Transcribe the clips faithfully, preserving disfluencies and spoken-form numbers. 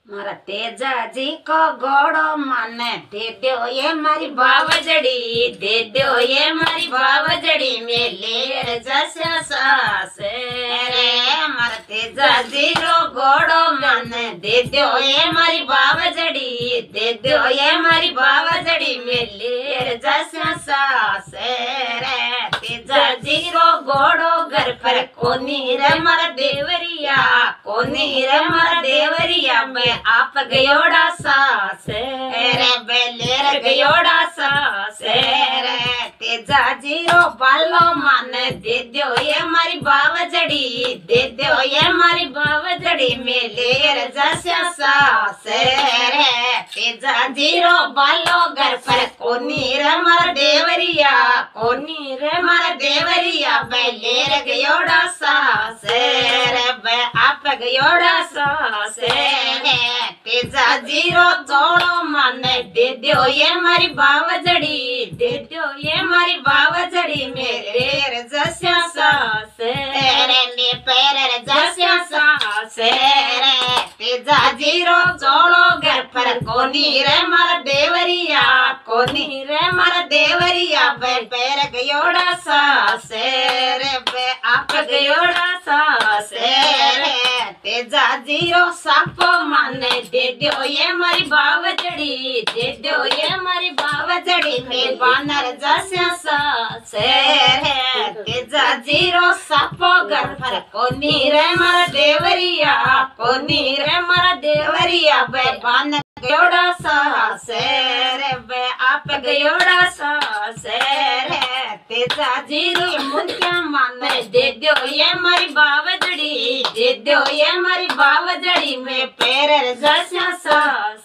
मारा तेजा जी को गोड़ो माने दे दो ये मारी बावजड़ी, दे दो ये मारी बावजड़ी में लेर जैसा सास रे। मारा तेजा जी रो गोड़ो माने दे दो ये मारी बावजड़ी, दे दो ये मारी बावजड़ी में लेर जैसा सास रे। तेजा जी रो गोड़ो घर पर कोनी रे मारा देवरिया, कोनी रे मारा देवरिया में आप गयोड़ा सास रे बेलेर गयोड़ा सास रे। तेजा जीरो बालो माने दे दो ये मारी बावजड़ी, दे दो ये मारी बावजड़ी में लेर जैसा सास रे। तेजा जीरो बालो घर पर कोनी रे मारा देवरिया, कोनी रे मारा देवरिया बेलेर गयोड़ा सास रे बे आप गयोड़ा सास रे। तेजा जीरो जोड़ो माने दे दो ये मारी बावजड़ी, दे दो ये मारी बावजड़ी मेरे जैसा सास रे ने पैर जैसा सास रे। तेजा जीरो जोड़ो घर पर कोनी रे मारा देवरिया, कोनी रे मारा देवरिया बे पैर गयोड़ा सास रे बे आप गयोड़ा सास रे। तेजा जीरो सापो माने दे दो ये मारी बावजड़ी, दे दो ये मारी बावजड़ी में बानर जैसा सास रे। तेजा जीरो सापो घर पर कोनी रे मारा देवरिया, कोनी रे मारा देवरिया बे बानर गयोड़ा सास रे बे आप गयोड़ा सास रे। तेजा जीरो मुंडिया माने दे दो ये मारी बावजड़ी, दे दो ये मारी बावजड़ी में पैर जैसा सास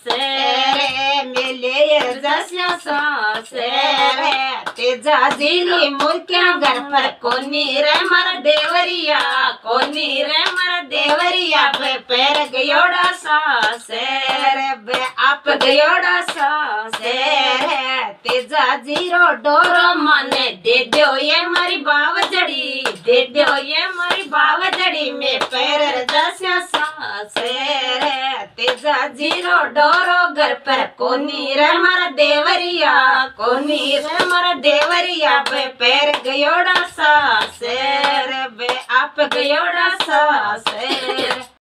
रे मिले जैसा सास रे। तेजा जीरो मुंडिया घर पर कोनी रे मारा देवरिया, कोनी रे मारा देवरिया बे पैर गयोड़ा सास रे बे आप गयोड़ा सास रे। तेजा जीरो डोरो माने दे दो ये मारी बावजड़ी, दे दो ये मारी बावजड़ी में पैर जैसा सास रे। तेजा जीरो डोरो घर पर कोनी रे मारा देवरिया, कोनी रे मारा देवरिया बे पैर गयोड़ा सास रे बे आप गयोड़ा सास रे।